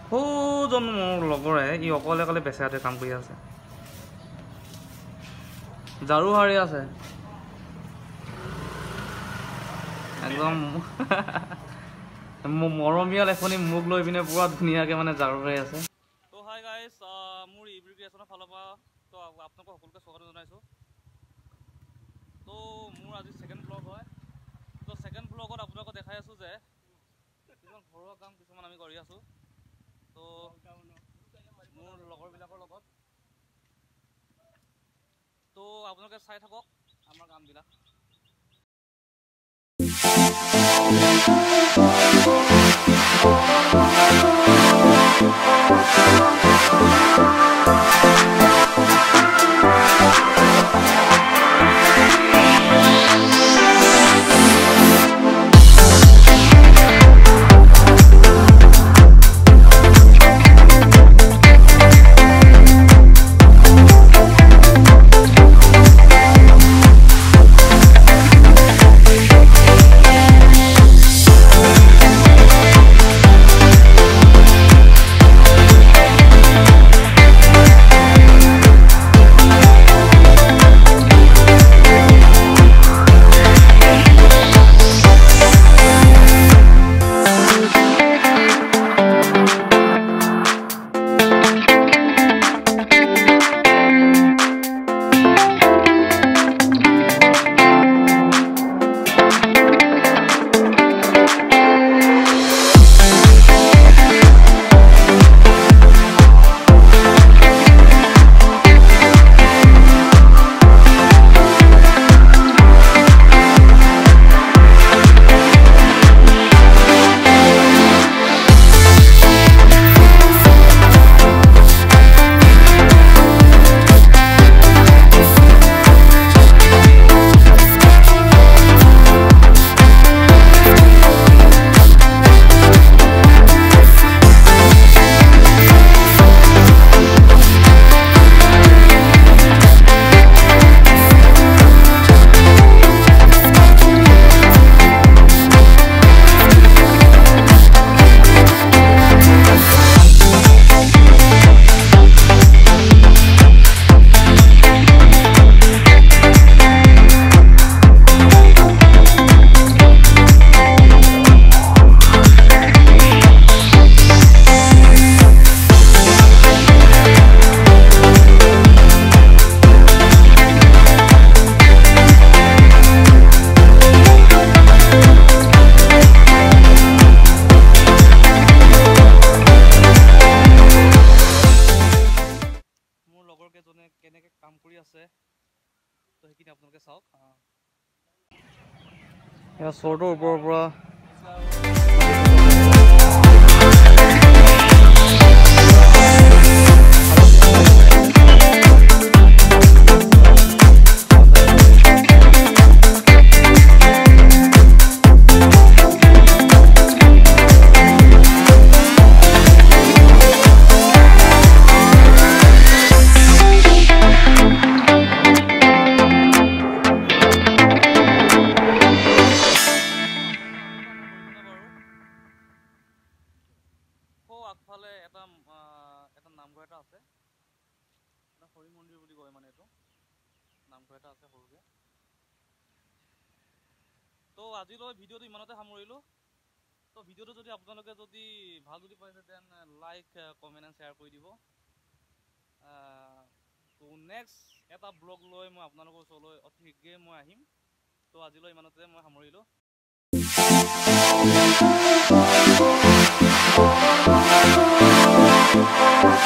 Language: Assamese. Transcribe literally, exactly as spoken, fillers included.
সৌজন মোৰ লগৰে ই অকলে অকলে বেচেৰাটোৱে কাম কৰি আছে ঝাৰু হাৰি আছে একদম মৰমীয়াল এখনি মুখ লৈ পিনে পুৰা ধুনীয়াকৈ মানে ঝাৰু হাৰি আছে তো হাই গাইজ মোৰ ইব্ৰি ক্ৰিয়েশ্যনৰ ফালৰ পৰা তো আপোনালোকক সকলোকে স্বাগত জনাইছোঁ তো মোৰ আজি ছেকেণ্ড ব্লগ হয় তো ছেকেণ্ড ব্লগত আপোনালোকক দেখাই আছোঁ যে কিছুমান ঘৰুৱা কাম কিছুমান আমি কৰি আছোঁ তো মোৰ লগৰবিলাকৰ লগত তো আপোনালোকে চাই থাকক আমাৰ কামবিলাক কেনেকৈ কাম কৰি আছে তো সেইখিনি আপোনালোকে চাওক এয়া চৰটোৰ ওপৰৰ পৰা আগফালে এটা এটা নামঘৰ এটা আছে এটা হৰি মন্দিৰ বুলি কয় মানে এইটো নামঘৰ এটা আছে সৰুকৈ তো আজিলৈ ভিডিঅ'টো ইমানতে সামৰিলোঁ তো ভিডিঅ'টো যদি আপোনালোকে যদি ভাল যদি পাইছে দেন লাইক কমেণ্ট এণ্ড শ্বেয়াৰ কৰি দিব তো নেক্সট এটা ব্লগ লৈ মই আপোনালোকৰ ওচৰলৈ অতি শীঘ্ৰেই মই আহিম তো আজিলৈ ইমানতে মই সামৰিলোঁ We'll be right back.